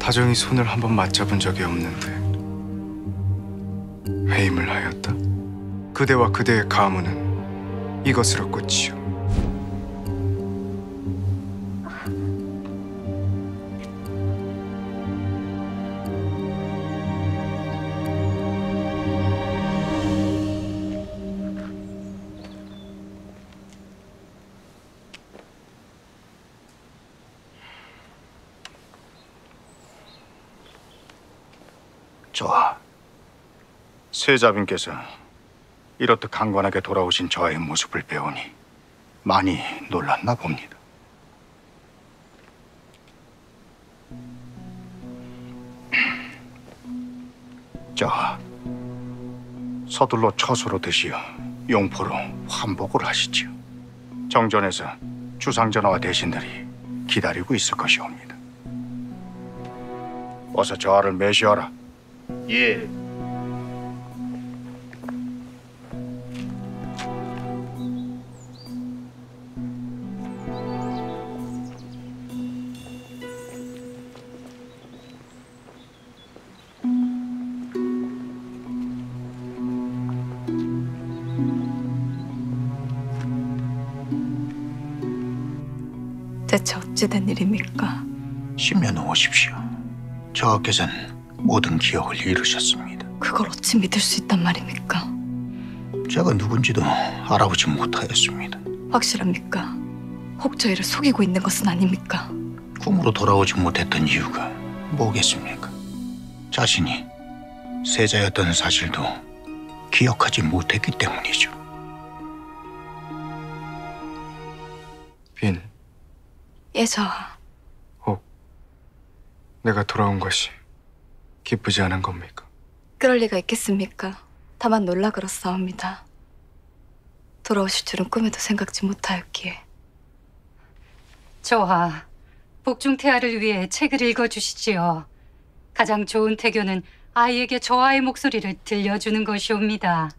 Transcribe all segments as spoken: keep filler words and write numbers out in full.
다정히 손을 한번 맞잡은 적이 없는데 회임을 하였다. 그대와 그대의 가문은 이것으로 끝이요. 좋아. 세자빈께서 이렇듯 강건하게 돌아오신 저의 모습을 배우니 많이 놀랐나 봅니다. 자, 서둘러 처소로 드시어 용포로 환복을 하시지요. 정전에서 주상전하와 대신들이 기다리고 있을 것이옵니다. 어서 저하를 매시하라. 예. 대체 어찌된 일입니까? 신면 오십시오. 저하께서는 모든 기억을 잃으셨습니다. 그걸 어찌 믿을 수 있단 말입니까? 제가 누군지도 알아보지 못하였습니다. 확실합니까? 혹 저희를 속이고 있는 것은 아닙니까? 궁으로 돌아오지 못했던 이유가 뭐겠습니까? 자신이 세자였던 사실도 기억하지 못했기 때문이죠. 빈, 예, 저하. 혹 내가 돌아온 것이 기쁘지 않은 겁니까? 그럴 리가 있겠습니까? 다만 놀라 그렇사옵니다. 돌아오실 줄은 꿈에도 생각지 못하였기에. 저하, 복중태아를 위해 책을 읽어주시지요. 가장 좋은 태교는 아이에게 저하의 목소리를 들려주는 것이옵니다.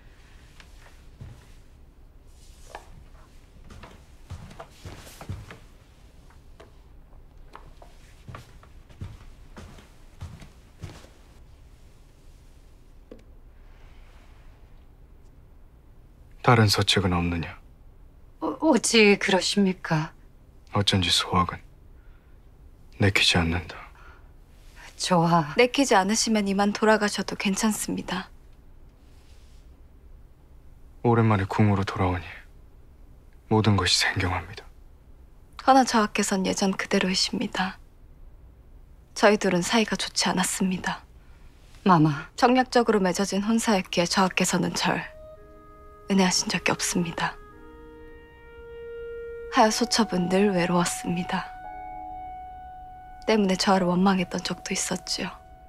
다른 서책은 없느냐? 어, 어찌 그러십니까? 어쩐지 소학은 내키지 않는다. 저하, 내키지 않으시면 이만 돌아가셔도 괜찮습니다. 오랜만에 궁으로 돌아오니 모든 것이 생경합니다. 허나 저하께선 예전 그대로이십니다. 저희 둘은 사이가 좋지 않았습니다. 마마. 정략적으로 맺어진 혼사였기에 저하께서는 절 은혜하신 적이 없습니다. 하여 소첩은 늘 외로웠습니다. 때문에 저하를 원망했던 적도 있었지요.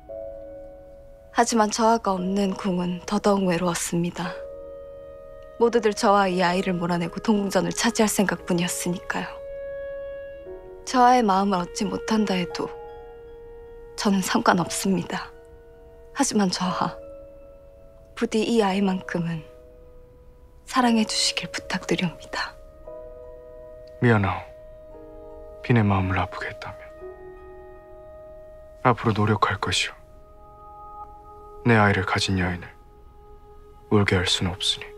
하지만 저하가 없는 궁은 더더욱 외로웠습니다. 모두들 저와 이 아이를 몰아내고 동궁전을 차지할 생각뿐이었으니까요. 저하의 마음을 얻지 못한다 해도 저는 상관없습니다. 하지만 저하, 부디 이 아이만큼은 사랑해 주시길 부탁드립니다. 미안하오. 빈의 마음을 아프게 했다면 앞으로 노력할 것이오. 내 아이를 가진 여인을 울게 할 수는 없으니.